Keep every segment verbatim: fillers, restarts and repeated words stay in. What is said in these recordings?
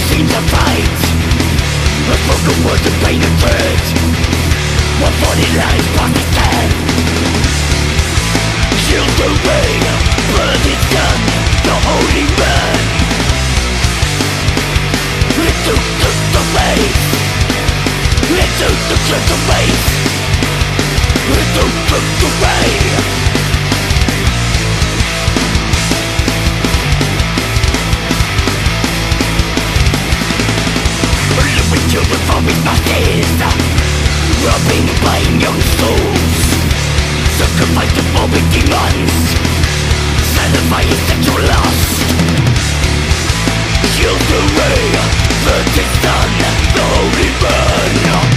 seems to fight. A broken words of pain and dread. One body lies past his head. Shield the rain, blood is done, the holy man. Into the, the race, into the the race, into the, the rain. Living children from his masses, robbing blind young souls, sacrificed to phobic demons, satisfying sexual lust. Shield the ray, virgin sun, the holy man.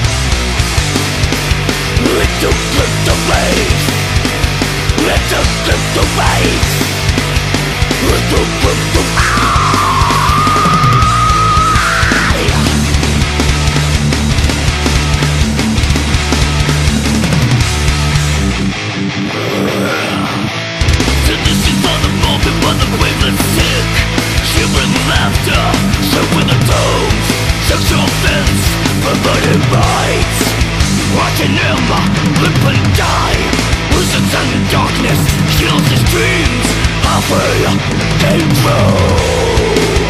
Into flip the race, into flip the race, into flip the race. Seducing for the moment, but the waveless sick. Shivering laughter, shook with the toes. Sexual fence, perverted rights. Watching him live and die. Losing sun in darkness, kills his dreams. Halfway came true.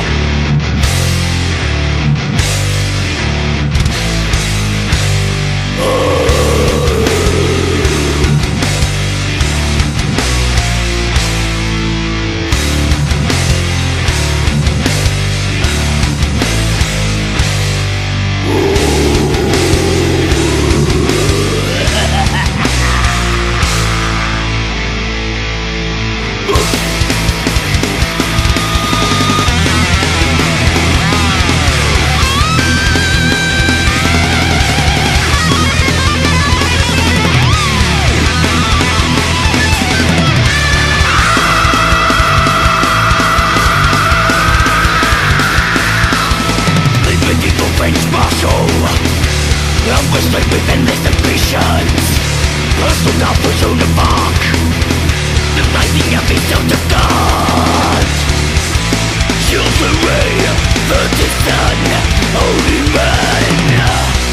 Within these ambitions, personal not pursue the mark, uniting every self to God. Shield the ray, virgin sun, holy man.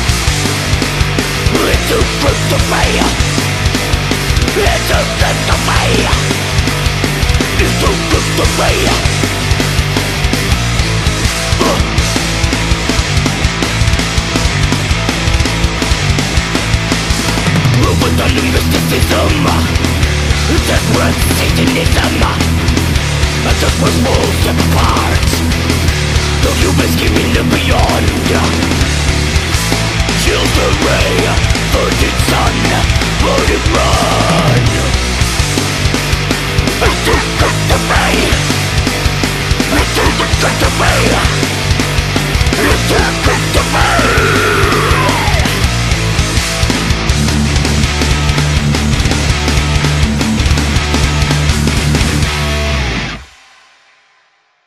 Into fruit the way, into fruit the way, into fruit the way. With the mysticism, desperate Satanism, a desperate wolf step apart. The humans scheming the beyond. Shield the